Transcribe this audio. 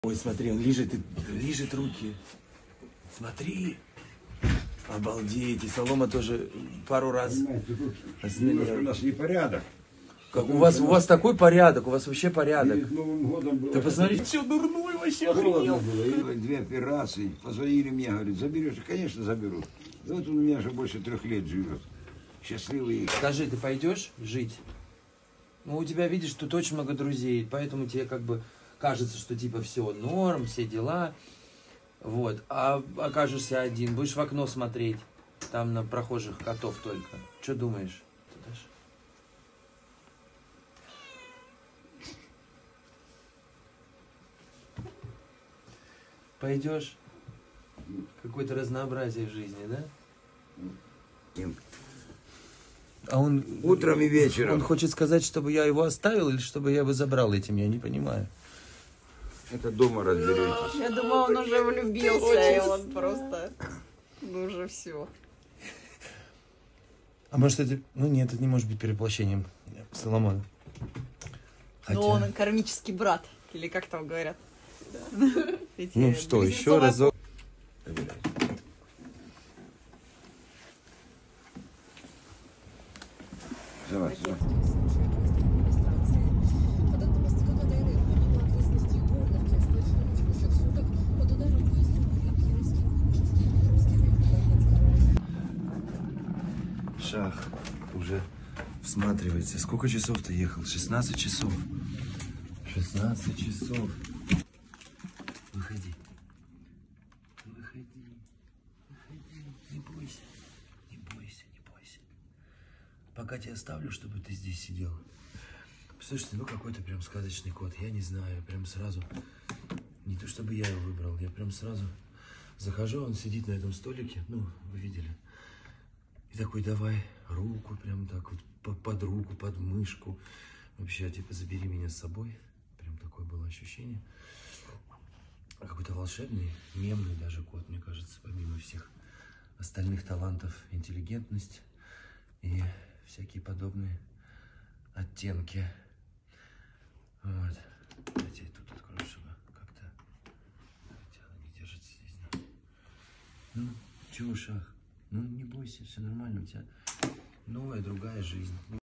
Ой, смотри, он лижет руки. Смотри. Обалдеть. И Солома тоже пару раз Немножко у нас непорядок. Как у вас такой порядок, у вас вообще порядок. Перед Новым годом было. Ты посмотри, что дурной вообще Холодно охренел. было. И 2 операции. Позвонили мне, говорят, заберешь? Конечно, заберу. Да вот он у меня же больше 3 лет живет. Счастливый. Скажи, ты пойдешь жить? Ну, у тебя, видишь, тут очень много друзей, поэтому тебе как бы кажется, что типа все норм, все дела. Вот. А окажешься один, будешь в окно смотреть, там на прохожих котов только. Что думаешь? Пойдешь? Какое-то разнообразие в жизни, да? А он Утром и вечером. Он хочет сказать, чтобы я его оставил или чтобы я его забрал этим, я не понимаю. Это дома разберетесь. Я думала, он уже влюбился, и он просто... Ну уже все. А может это... Ну нет, это не может быть перевоплощением Соломона. Хотя... Но он кармический брат, или как там говорят. Ну что, еще разок. Давай, давай. Шах уже всматривается. Сколько часов ты ехал? 16 часов. 16 часов. Выходи. Выходи. Выходи. Не бойся. Не бойся, не бойся. Пока тебя оставлю, чтобы ты здесь сидел. Слушайте, ну какой-то прям сказочный кот. Я не знаю, прям сразу. Не то чтобы я его выбрал, я прям сразу захожу, он сидит на этом столике. Ну, вы видели. И такой, давай руку прям так вот под руку, под мышку. Вообще, типа, забери меня с собой. Прям такое было ощущение. Какой-то волшебный, мемный даже кот, мне кажется, помимо всех остальных талантов, интеллигентность и всякие подобные оттенки. Вот. Давайте я тут открою, чтобы как-то... Она не держится здесь, да? Ну, чего, Шах? Ну, не бойся, все нормально, у тебя новая, другая жизнь.